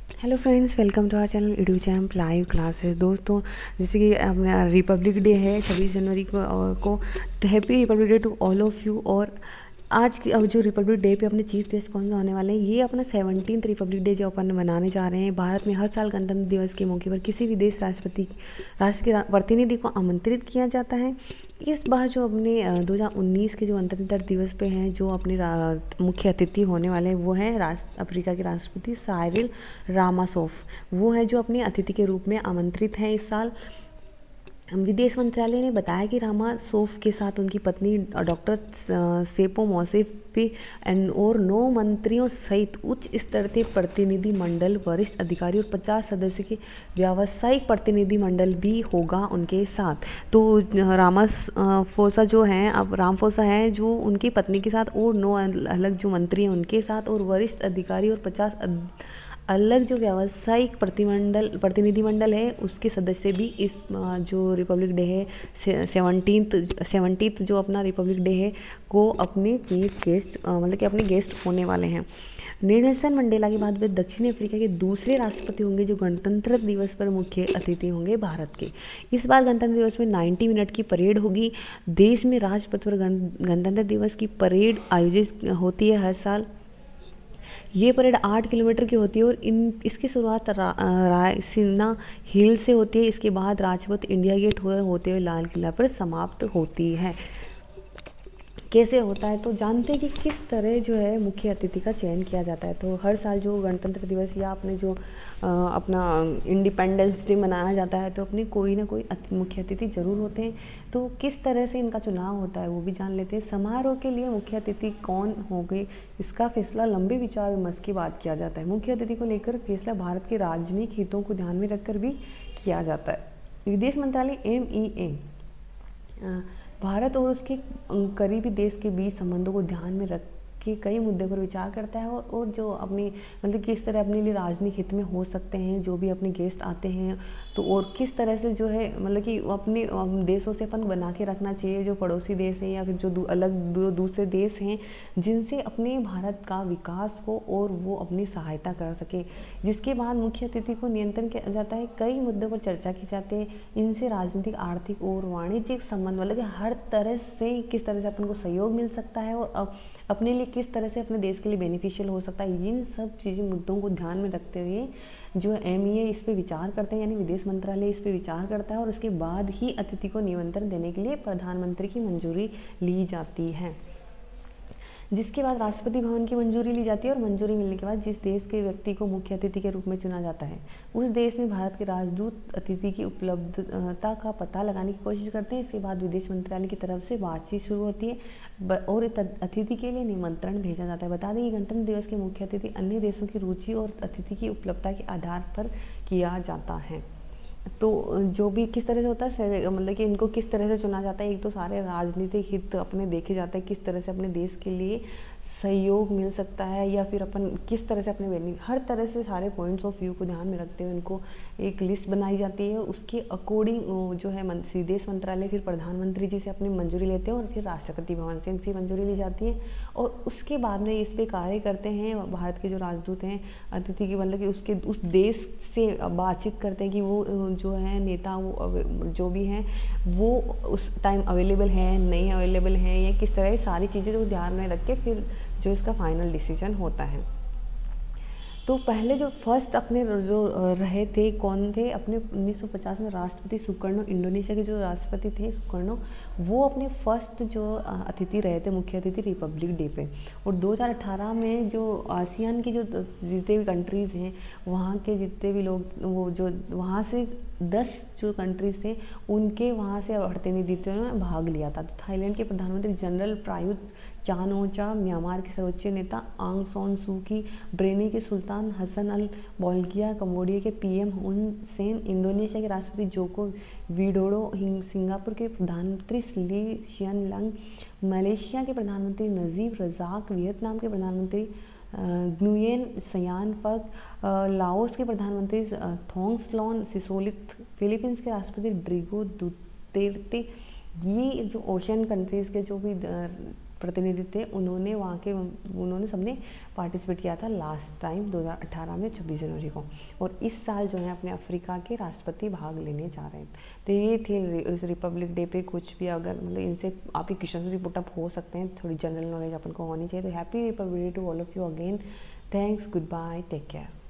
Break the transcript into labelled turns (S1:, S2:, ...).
S1: Hello friends, welcome to our channel Educhamp live classes. दोस्तों, जैसे कि अपना रिपब्लिक डे है 26 जनवरी को happy republic day to all of you. और आज की अब जो रिपब्लिक डे पे अपने चीफ गेस्ट कौन से होने वाले हैं, ये अपना 17th रिपब्लिक डे जो अपन मनाने जा रहे हैं। भारत में हर साल गणतंत्र दिवस के मौके पर किसी भी देश राष्ट्र के प्रतिनिधि को आमंत्रित किया जाता है। इस बार जो अपने 2019 के जो गणतंत्र दिवस पे हैं, जो अपने मुख्य अतिथि होने वाले हैं वो हैं अफ्रीका के राष्ट्रपति साइरिल रामाफोसा। वो है जो अपने अतिथि के रूप में आमंत्रित हैं इस साल। विदेश मंत्रालय ने बताया कि रामाफोसा के साथ उनकी पत्नी डॉक्टर सेपो मोसेफी और 9 मंत्रियों सहित उच्च स्तर के प्रतिनिधि मंडल, वरिष्ठ अधिकारी और 50 सदस्य के व्यावसायिक प्रतिनिधि मंडल भी होगा उनके साथ। तो रामाफोसा जो हैं, अब रामाफोसा हैं जो उनकी पत्नी के साथ और 9 अलग जो मंत्री हैं उनके साथ और वरिष्ठ अधिकारी और 50 अलग जो व्यावसायिक प्रतिनिधिमंडल है उसके सदस्य भी इस जो रिपब्लिक डे है 17th जो अपना रिपब्लिक डे है को अपने चीफ गेस्ट मतलब कि अपने गेस्ट होने वाले हैं। नेल्सन मंडेला के बाद वे दक्षिण अफ्रीका के दूसरे राष्ट्रपति होंगे जो गणतंत्र दिवस पर मुख्य अतिथि होंगे भारत के। इस बार गणतंत्र दिवस में 90 मिनट की परेड होगी। देश में राजपथ पर गणतंत्र दिवस की परेड आयोजित होती है हर साल। ये परेड 8 किलोमीटर की होती है और इसकी शुरुआत रायसीना हिल से होती है। इसके बाद राजपथ इंडिया गेट होते हुए लाल किला पर समाप्त होती है। कैसे होता है तो जानते हैं कि किस तरह जो है मुख्य अतिथि का चयन किया जाता है। तो हर साल जो गणतंत्र दिवस या अपने जो अपना इंडिपेंडेंस डे मनाया जाता है तो अपने कोई ना कोई मुख्य अतिथि जरूर होते हैं। तो किस तरह से इनका चुनाव होता है वो भी जान लेते हैं। समारोह के लिए मुख्य अतिथि कौन होंगे इसका फैसला लंबे विचार विमर्श के बाद किया जाता है। मुख्य अतिथि को लेकर फैसला भारत के राजनीतिक हितों को ध्यान में रखकर भी किया जाता है। विदेश मंत्रालय MEA भारत और उसके करीबी देश के बीच संबंधों को ध्यान में रख के कई मुद्दों पर विचार करता है और जो अपनी मतलब किस तरह अपने लिए राजनीतिक हित में हो सकते हैं जो भी अपने गेस्ट आते हैं तो और किस तरह से जो है मतलब कि अपने देशों से अपन बना के रखना चाहिए जो पड़ोसी देश हैं या फिर जो दूसरे देश हैं जिनसे अपने भारत का विकास हो और वो अपनी सहायता कर सके। जिसके बाद मुख्य अतिथि को नियंत्रण किया जाता है। कई मुद्दों पर चर्चा की जाती है। इनसे राजनीतिक, आर्थिक और वाणिज्यिक संबंध मतलब कि हर तरह से किस तरह से अपन को सहयोग मिल सकता है और अपने लिए किस तरह से अपने देश के लिए बेनिफिशियल हो सकता है। इन सब चीज़ों मुद्दों को ध्यान में रखते हुए जो MEA इस पे विचार करते हैं यानी विदेश मंत्रालय इस पे विचार करता है और उसके बाद ही अतिथि को निमंत्रण देने के लिए प्रधानमंत्री की मंजूरी ली जाती है। जिसके बाद राष्ट्रपति भवन की मंजूरी ली जाती है और मंजूरी मिलने के बाद जिस देश के व्यक्ति को मुख्य अतिथि के रूप में चुना जाता है उस देश में भारत के राजदूत अतिथि की उपलब्धता का पता लगाने की कोशिश करते हैं। इसके बाद विदेश मंत्रालय की तरफ से बातचीत शुरू होती है और अतिथि के लिए निमंत्रण भेजा जाता है। बता दें कि गणतंत्र दिवस के मुख्य अतिथि अन्य देशों की रुचि और अतिथि की उपलब्धता के आधार पर किया जाता है। तो जो भी किस तरह से होता है मतलब कि इनको किस तरह से चुना जाता है। एक तो सारे राजनीतिक हित अपने देखे जाते हैं किस तरह से अपने देश के लिए सहयोग मिल सकता है या फिर अपन किस तरह से अपने हर तरह से सारे पॉइंट्स ऑफ व्यू को ध्यान में रखते हुए इनको एक लिस्ट बनाई जाती है। उसके अकॉर्डिंग जो है विदेश मंत्रालय फिर प्रधानमंत्री जी से अपनी मंजूरी लेते हैं और फिर राष्ट्रपति भवन से इनकी मंजूरी ली जाती है और उसके बाद में इस पे कार्य करते हैं भारत के जो राजदूत हैं अतिथि की मतलब कि उस देश से बातचीत करते हैं कि वो जो है नेता वो जो भी हैं वो उस टाइम अवेलेबल है नहीं अवेलेबल है या किस तरह सारी चीज़ें जो ध्यान में रख के फिर जो इसका फाइनल डिसीजन होता है। तो पहले जो फर्स्ट अपने जो रहे थे कौन थे अपने 1950 में राष्ट्रपति सुकर्णो, इंडोनेशिया के जो राष्ट्रपति थे सुकर्णो, वो अपने फर्स्ट जो अतिथि रहे थे मुख्य अतिथि रिपब्लिक डे पे। और 2018 में जो आसियान की जो जितने भी कंट्रीज़ हैं वहाँ के जितने भी लोग वो जो वहाँ से 10 जो कंट्रीज़ थे उनके वहाँ से प्रतिनिधित्व में भाग लिया था। तो थाईलैंड के प्रधानमंत्री general Prayut Chan Ocha, Myanmar के सर्वोच्च नेता Aung San Suu Kyi, Brunei के सुल्तान हसन अल बोल्किया, कंबोडिया के PM हुन सेन, इंडोनेशिया के राष्ट्रपति जोको विडोडो, सिंगापुर के प्रधानमंत्री ली शियन लंग, मलेशिया के प्रधानमंत्री नजीब रजाक, वियतनाम के प्रधानमंत्री न्गुयेन सयान फक, लाओस के प्रधानमंत्री थोंगस्लॉन सिसोलिथ, फिलीपींस के राष्ट्रपति ड्रिगो दुतेर्ते। ये जो ओशियन कंट्रीज़ के जो भी प्रतिनिधि थे, उन्होंने सबने पार्टिसिपेट किया था लास्ट टाइम 2018 में 26 जनवरी को। और इस साल जो है अपने अफ्रीका के राष्ट्रपति भाग लेने जा रहे हैं। तो ये थे इस रिपब्लिक डे पे कुछ भी, अगर मतलब इनसे आपके क्वेश्चन भी पुट अप हो सकते हैं, थोड़ी जनरल नॉलेज अपन को होनी चाहिए। तो happy republic day to all of you again, thanks, good bye, take care.